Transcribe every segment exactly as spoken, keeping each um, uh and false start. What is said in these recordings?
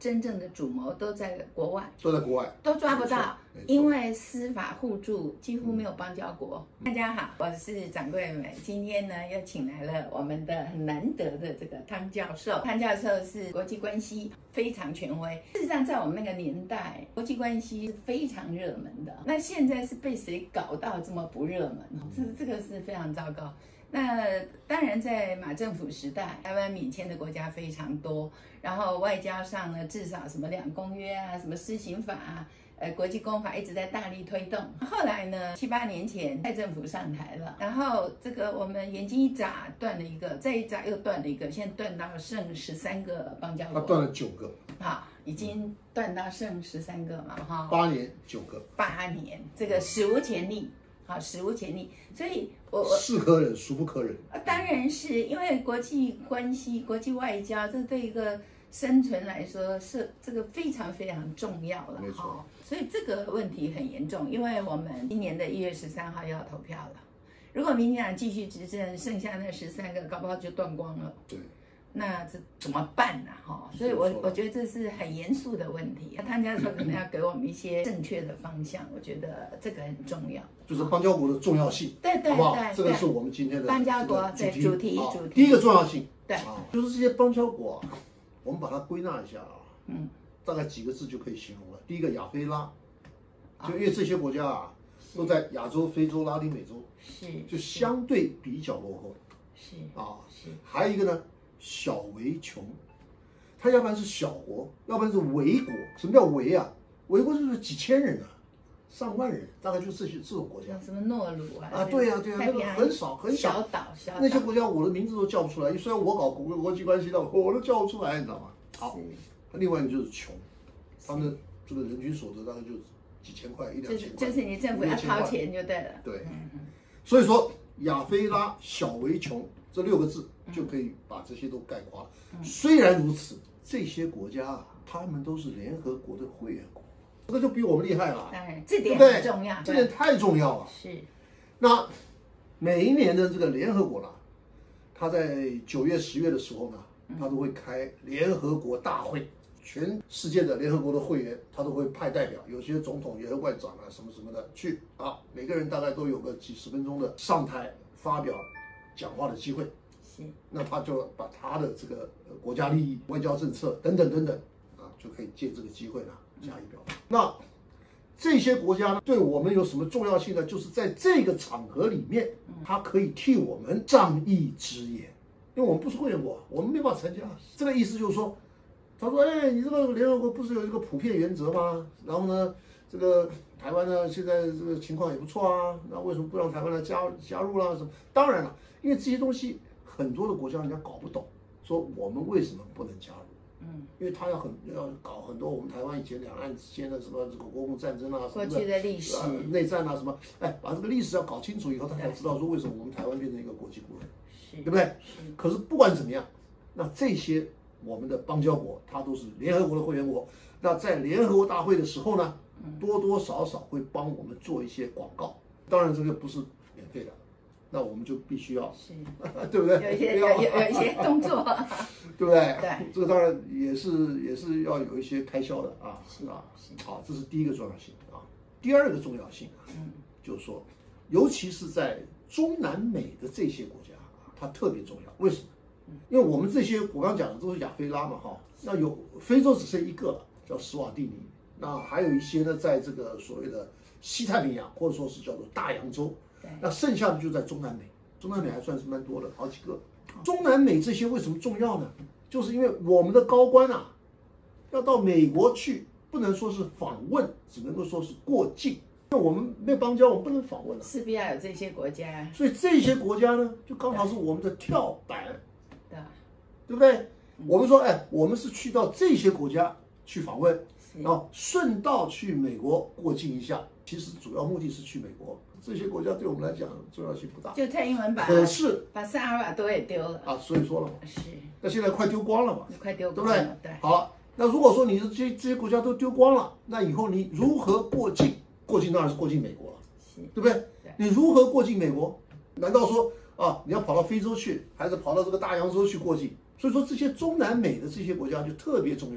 真正的主谋都在国外， 都在国外， 都抓不到，因为司法互助几乎没有邦交国。嗯、大家好，我是掌柜们，今天呢又请来了我们的很难得的这个汤教授。汤教授是国际关系非常权威，事实上在我们那个年代，国际关系是非常热门的。那现在是被谁搞到这么不热门？这这个是非常糟糕。那当然，在马政府时代，台湾免签的国家非常多，然后外交上呢，至少什么两公约啊，什么施行法啊，呃，国际公法一直在大力推动。后来呢，七八年前蔡政府上台了，然后这个我们眼睛一眨断了一个，再一眨又断了一个，现在断到剩十三个邦交国， 他断了九个， 好，已经断到剩十三个嘛，哈， 八年九个， 八年，这个史无前例。好，史无前例，所以我我是可忍，孰不可忍？ 当然是因为国际关系、国际外交，这对一个生存来说是这个非常非常重要了。 没错， 所以这个问题很严重，因为我们今年的一月十三号要投票了，如果民进党继续执政，剩下那十三个搞不好就断光了。 对。 那这怎么办呢？哈，所以我我觉得这是很严肃的问题。汤教授可能要给我们一些正确的方向，我觉得这个很重要。 就是邦交国的重要性， 对对好不好？ 对， 这个是我们今天的邦交国对主题主题。 第一个重要性， 对， 就是这些邦交国啊，我们把它归纳一下啊， 嗯， 大概几个字就可以形容了。第一个亚非拉，就因为这些国家啊都在亚洲、非洲、拉丁美洲， 是就相对比较落后， 是啊， 是。 还有一个呢。小为穷，它要不然是小国，要不然是微国。什么叫微啊？微国就是几千人啊，上万人，大概就这些这种国家。 什么诺鲁啊？ 啊，对呀、啊、对呀、啊，那个很少很少。 小岛小岛。 那些国家我的名字都叫不出来，虽然我搞国国际关系的，我都叫不出来，你知道吗？好，另外一个就是穷，他们的这个人均所得大概就几千块，一两千块。 就是你政府要掏钱就对了。 对，所以说亚非拉小为穷。这六个字就可以把这些都概括了。嗯、虽然如此，这些国家啊，他们都是联合国的会员国，这个就比我们厉害了。 哎，这点很重要， 这点太重要了。 是。 那每一年的这个联合国呢，它在九月、十月的时候呢，它都会开联合国大会，全世界的联合国的会员，他都会派代表，有些总统、联合外长啊，什么什么的去啊，每个人大概都有个几十分钟的上台发表讲话的机会， 是， 那他就把他的这个国家利益、外交政策等等等等啊，就可以借这个机会呢加以表达。那这些国家呢，对我们有什么重要性呢？就是在这个场合里面，它可以替我们仗义直言，因为我们不是会员国，我们没办法参加。这个意思就是说，他说：“哎，你这个联合国不是有一个普遍原则吗？然后呢，这个。”台湾呢，现在这个情况也不错啊，那为什么不让台湾来加加入啦？什么？当然了，因为这些东西很多的国家人家搞不懂，说我们为什么不能加入？嗯，因为他要很要搞很多我们台湾以前两岸之间的什么这个国共战争啊， 过去的历史、 呃、内战啊什么，哎，把这个历史要搞清楚以后，他才知道说为什么我们台湾变成一个国际孤儿，对不对？可是不管怎么样，那这些我们的邦交国，它都是联合国的会员国，那在联合国大会的时候呢？多多少少会帮我们做一些广告，当然这个不是免费的，那我们就必须要，对不对？ 有一些有有有一些动作， 对不对？ 对， 这个当然也是也是要有一些开销的啊，是啊，好，这是第一个重要性啊。第二个重要性啊，嗯，就是说，尤其是在中南美的这些国家啊，它特别重要。为什么？因为我们这些我刚讲的都是亚非拉嘛，哈，那有非洲只剩一个了，叫史瓦蒂尼。那还有一些呢，在这个所谓的西太平洋，或者说是叫做大洋洲，那剩下的就在中南美。中南美还算是蛮多的，好几个。中南美这些为什么重要呢？就是因为我们的高官啊，要到美国去，不能说是访问，只能够说是过境。那我们没邦交，我们不能访问了， 势必要有这些国家。 所以这些国家呢，就刚好是我们的跳板， 对， 对不对？我们说，哎，我们是去到这些国家去访问。然后顺道去美国过境一下，其实主要目的是去美国。这些国家对我们来讲重要性不大。 就蔡英文把可是把萨尔瓦多也丢了啊，所以说了嘛， 是。 那现在快丢光了嘛， 快丢光了，对不对？ 对。好，那如果说你这这些国家都丢光了，那以后你如何过境？过境当然是过境美国了，对不对？你如何过境美国？难道说啊，你要跑到非洲去，还是跑到这个大洋洲去过境？所以说这些中南美的这些国家就特别重要。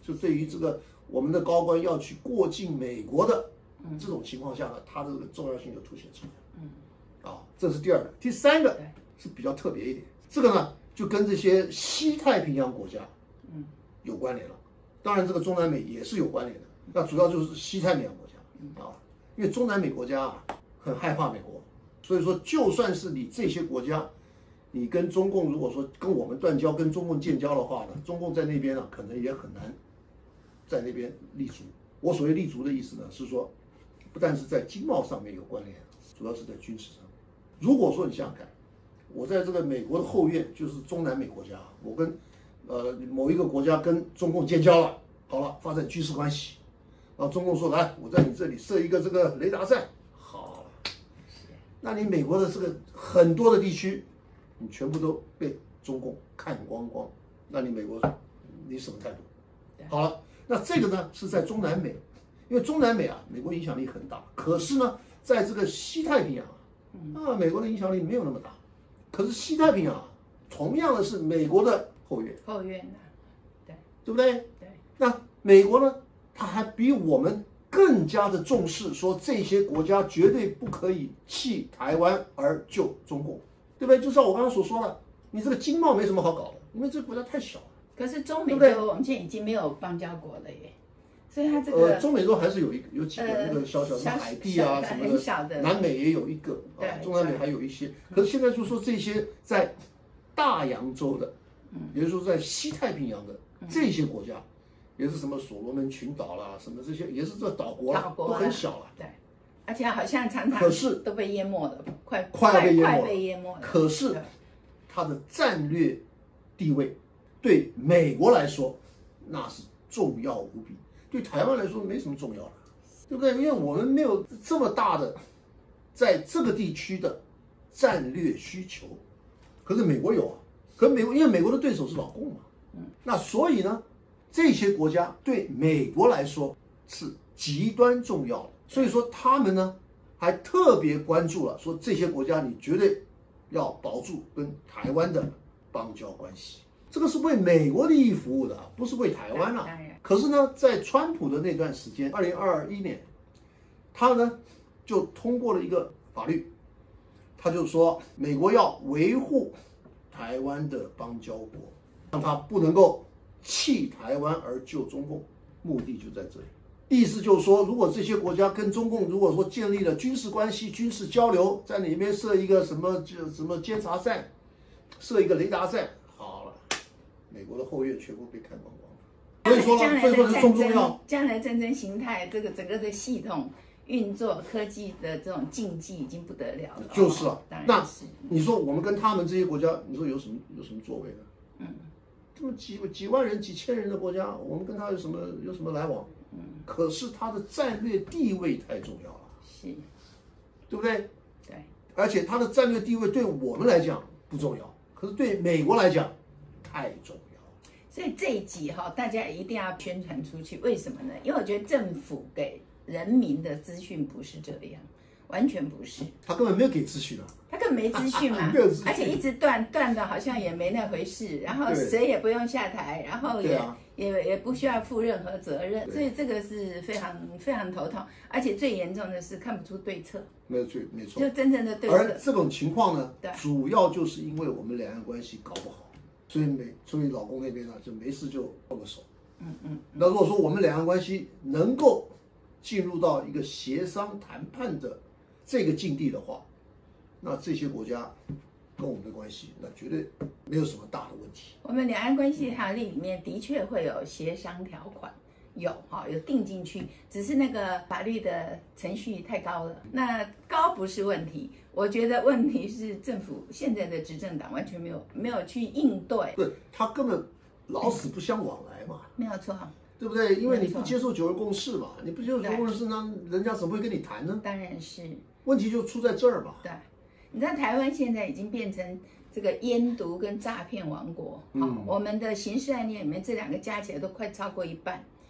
就对于这个我们的高官要去过境美国的这种情况下呢，它的这个重要性就凸显出来。嗯，啊，这是第二个。第三个是比较特别一点，这个呢就跟这些西太平洋国家嗯有关联了。当然，这个中南美也是有关联的，那主要就是西太平洋国家啊，因为中南美国家啊很害怕美国，所以说就算是你这些国家。你跟中共如果说跟我们断交、跟中共建交的话呢，中共在那边呢可能也很难在那边立足。我所谓立足的意思呢，是说不但是在经贸上面有关联，主要是在军事上面。如果说你想想看，我在这个美国的后院，就是中南美国家，我跟呃某一个国家跟中共建交了，好了，发展军事关系，然后中共说来，我在你这里设一个这个雷达站，好了，那你美国的这个很多的地区。你全部都被中共看光光，那你美国你什么态度？好了，那这个呢是在中南美，因为中南美啊，美国影响力很大。可是呢，在这个西太平洋啊，啊，美国的影响力没有那么大。可是西太平洋啊，同样的是美国的后院， 后院啊，对， 对不对？对。那美国呢，它还比我们更加的重视，说这些国家绝对不可以弃台湾而救中共。对不对？就照我刚刚所说的，你这个经贸没什么好搞的，因为这个国家太小了。 可是中美洲我们现在已经没有邦交国了耶，所以它这个呃，中美洲还是有一有几个那个小小的海地啊什么的，南美也有一个啊，中南美还有一些。可是现在就说这些在大洋洲的，也就是说在西太平洋的这些国家，也是什么所罗门群岛啦，什么这些也是这岛国啦，都很小了。 对。而且好像常常可是都被淹没了，快快被淹没了。 被淹没了。 可是它的战略地位对美国来说那是重要无比，对台湾来说没什么重要的，对不对？因为我们没有这么大的在这个地区的战略需求，可是美国有啊。可是美国因为美国的对手是老共嘛，嗯，那所以呢，这些国家对美国来说是极端重要的。所以说他们呢，还特别关注了，说这些国家你绝对要保住跟台湾的邦交关系，这个是为美国利益服务的，不是为台湾啊。可是呢，在川普的那段时间，二零二一年，他呢就通过了一个法律，他就说美国要维护台湾的邦交国，让他不能够弃台湾而救中共，目的就在这里。意思就是说，如果这些国家跟中共如果说建立了军事关系、军事交流，在里面设一个什么就什么监察站，设一个雷达站，好了，美国的后院全部被看光光了。所以说呢，所以说是重不重要？ 将来战争形态，这个整个的系统运作、科技的这种竞技已经不得了了。 就是啊， 当然那你说我们跟他们这些国家，你说有什么有什么作为呢？嗯，这么几几万人、几千人的国家，我们跟他有什么有什么来往？嗯，可是它的战略地位太重要了， 是， 对不对？ 对， 而且它的战略地位对我们来讲不重要，可是对美国来讲太重要。 所以这一集哈，大家一定要宣传出去。为什么呢？因为我觉得政府给人民的资讯不是这样，完全不是。 他根本没有给资讯啊， 他根本没资讯嘛，而且一直断断的，好像也没那回事。然后谁也不用下台，然后也。也也不需要负任何责任，所以这个是非常非常头痛，而且最严重的是看不出对策， 没有对，没错， 就真正的对策。 而这种情况呢，主要就是因为我们两岸关系搞不好，所以美，所以老公那边呢就没事就动个手。嗯嗯。那如果说我们两岸关系能够进入到一个协商谈判的这个境地的话，那这些国家跟我们的关系，那绝对没有什么大的问题。 我们两岸关系条例里面的确会有协商条款，有哈有定进去，只是那个法律的程序太高了。那高不是问题，我觉得问题是政府现在的执政党完全没有没有去应对， 对他根本老死不相往来嘛， 没有错， 对不对？因为你不接受九二共识嘛，你不接受九二共识，那人家怎么会跟你谈呢？ 当然是， 问题就出在这儿嘛。 对。你知道台湾现在已经变成这个烟毒跟诈骗王国，嗯，我们的刑事案件里面这两个加起来都快超过一半，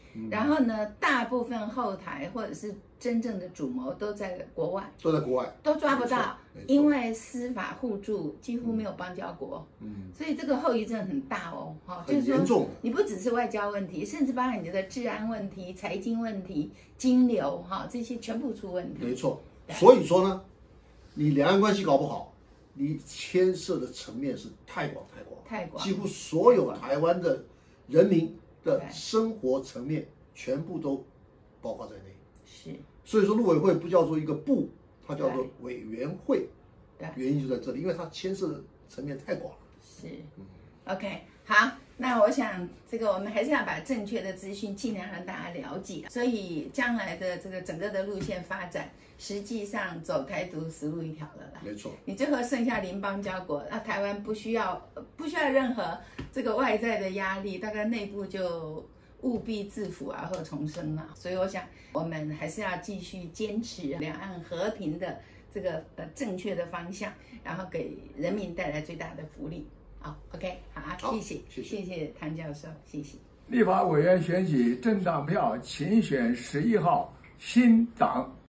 嗯、然后呢，大部分后台或者是真正的主谋都在国外， 都在国外， 都抓不到，因为司法互助几乎没有邦交国，嗯，所以这个后遗症很大哦，哈、哦， 很严重。 你不只是外交问题，甚至包含你的治安问题、财经问题、金流哈、哦，这些全部出问题。 没错，所以说呢，你两岸关系搞不好，你牵涉的层面是太广太广， 太广， 几乎所有台湾的人民的生活层面全部都包括在内。 是， 所以说陆委会不叫做一个部，它叫做委员会，原因就在这里，因为它牵涉的层面太广了。 是，嗯 ，OK， 好，那我想这个我们还是要把正确的资讯尽量让大家了解，所以将来的这个整个的路线发展，实际上走台独死路一条了啦。 没错， 你最后剩下邻邦交国，那台湾不需要不需要任何这个外在的压力，大概内部就务必自辅而后重生嘛。所以我想，我们还是要继续坚持两岸和平的这个呃正确的方向，然后给人民带来最大的福利。好 ，OK， 好，谢谢， 谢谢， 谢谢谭教授，谢谢。 立法委员选举政党票，请选十一号新党。